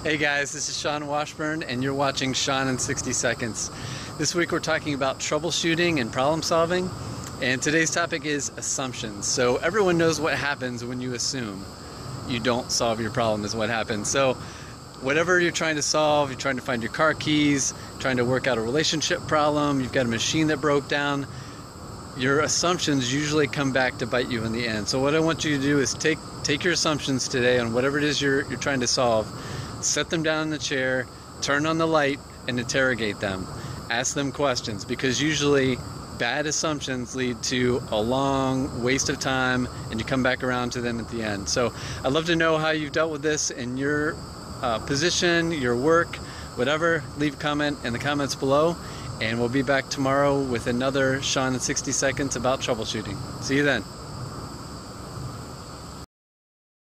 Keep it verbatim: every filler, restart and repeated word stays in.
Hey guys, this is Sean Washburn and you're watching Sean in sixty seconds. This week we're talking about troubleshooting and problem solving, and today's topic is assumptions. So everyone knows what happens when you assume. You don't solve your problem is what happens. So whatever you're trying to solve, you're trying to find your car keys, trying to work out a relationship problem, you've got a machine that broke down, your assumptions usually come back to bite you in the end. So what I want you to do is take take your assumptions today on whatever it is you're, you're trying to solve, set them down in the chair, turn on the light, and interrogate them. Ask them questions, because usually bad assumptions lead to a long waste of time and you come back around to them at the end. So I'd love to know how you've dealt with this in your uh, position, your work, whatever. Leave a comment in the comments below, and we'll be back tomorrow with another Sean in sixty seconds about troubleshooting. See you then.